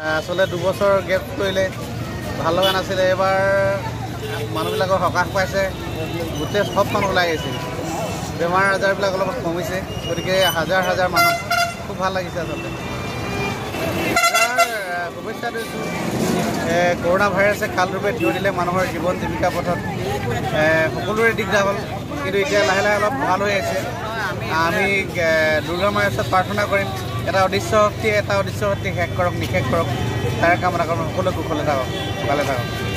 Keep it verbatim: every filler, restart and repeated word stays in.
আচলতে দুবছৰ গেপ কৰিলে ভাল লগা নাছিলে। এবাৰ মানুহবিলাকৰ সকাহ পাইছে, গোটেই সব মানুহ ওলাই আহিছিল, বেমাৰ আজাৰবিলাক অলপ কমিছে, গতিকে হাজাৰ হাজাৰ মানুহ খুব ভাল লাগিছে। আচলতে শুভেচ্ছা দিছোঁ। কৰোণা ভাইৰাছে কালৰূপে থিয় দিলে মানুহৰ জীৱন জীৱিকা পথত সকলোৰে দিগদাৰ হ'ল, কিন্তু এতিয়া লাহে লাহে অলপ ভাল হৈ আহিছে। আমি দুৰ্গা মাৰ ওচৰত প্ৰাৰ্থনা কৰিম, এটা অদৃশ্য শক্তিয়ে এটা অদৃশ্য শক্তি শেষ কৰক, নিশেষ কৰক, তাৰ কামনা কৰক, সকলো কুশলে থাকক, ভালে থাকক।